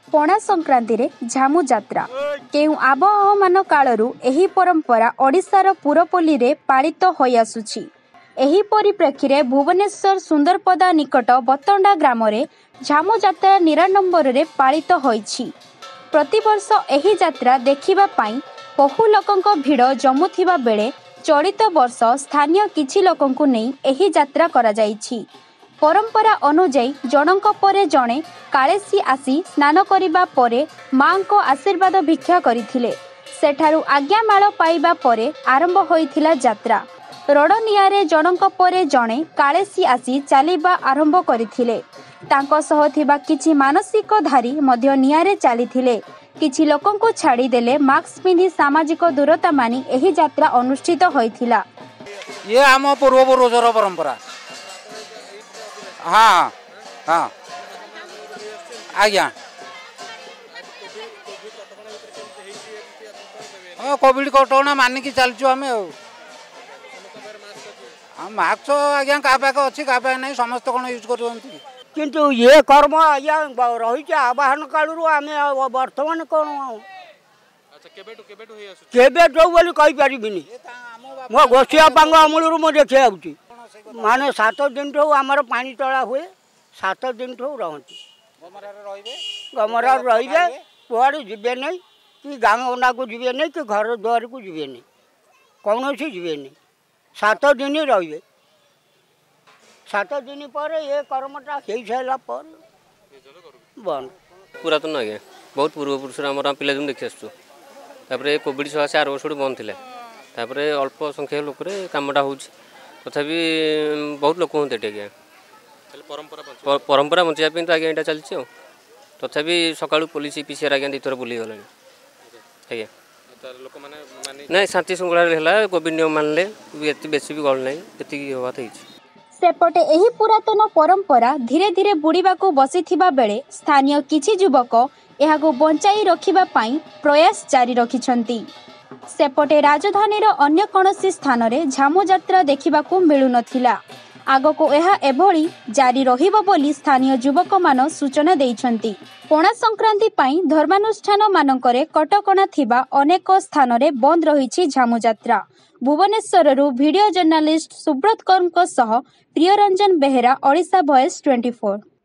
पणा संक्रांति रे झामु जात्रा केउ आबहमान कालरू एही परंपरा ओडिशार पुरपल्ली रे पालित होई आसुछि। एही परिप्रेक्षी रे भुवनेश्वर सुंदरपदा निकट बतंडा ग्राम रे झामु जात्रा 9 नंबर रे पालित होईछि। प्रतिवर्ष एही जात्रा देखिबा पाई बहु लोकंक भिड़ जमुथिबा बेले चलित वर्ष स्थानीय किछि लोकंकु नै एही जात्रा करा जाईछि। परंपरा अनुजाई जनक परे जणे काळेसी आसी स्नान करिबा परे मां को आशीर्वाद भिक्षा करिथिले। सेठारु आज्ञामाळ पाइबा परे आरंभ होइथिला जात्रा। रडनियारे जनक परे जणे काळेसी आसी चालिबा आरंभ करिथिले। तांको सह थिबा किछि मानसिक धारी मध्य नियारे चालिथिले। किछि लोकंकु छाड़ी देले मास्क पिंधि सामाजिक दूरता मानि एही जात्रा अनुष्ठित होइथिला। ये आम पूर्वपुरुषर परंपरा। हाँ हाँ आज्ञा हाँ कोविड कटकणा मानिकी चलचु आम मास्क आज्ञा क्या पाक अच्छी क्या पाक नहीं समस्त कौन यूज कर किंतु ये कर्म आज्ञा रही आवाहन कालू आम बर्तमान कौन केबेठू बोली कहीपरि मो गोष्ठी बापांग अमूल मु देखी आऊँगी माने 7 दिन ठू आमर पानी तला हुए 7 दिन ठू रहती गमरा रे कुआड़े जीवे नहीं कि गाँगना को जीवे नहीं कि घर द्वार को जीवे नहीं कौन सी जीवे नहीं 7 दिन रे 7 दिन पर ये कर्मटा हो सारा पर बंद पुरातन आज्ञा बहुत पूर्वपुरुष आम पिला दिन देखी आसुँ कोविड सकाशे 8 वर्ष बंद थी अल्प संख्यक लोक कामटा हो तथापि बहुत लोक होते आज्ञा परंपरा बचाई तो आज्ञा यहाँ चलती तथापि सका पुलिस पीसीआर आज्ञा 2 थर बुली गला आज्ञा ना शांति श्रृंखला कोविड नियम मानले बेसी भी गल ना ये हवा सेपटे एही पुरातन परंपरा धीरे धीरे बुड़ीबाकू बसिथिबा बेले स्थानीय किछि युवक एहाकू बंचाई रखिबा पाई प्रयास जारी रखिछंती। सेपटे राजधानीर अन्य कौनसी स्थान रे झामु जात्रा देखिबाकू मिलु नथिला। आगको एहा एभली जारी रहिबो बोली स्थानीय युवक मान सूचना दैछंती। पणा संक्रांति पाई धर्मानुष्ठान मानकरे कटकणा थिबा अनेक स्थान रे बंद रहिछि झामु जात्रा। भुवनेश्वररू वीडियो जर्नलिस्ट सुब्रत कौरଙ୍କ सह प्रियरंजन बेहेरा ओडिशा वॉइस 24।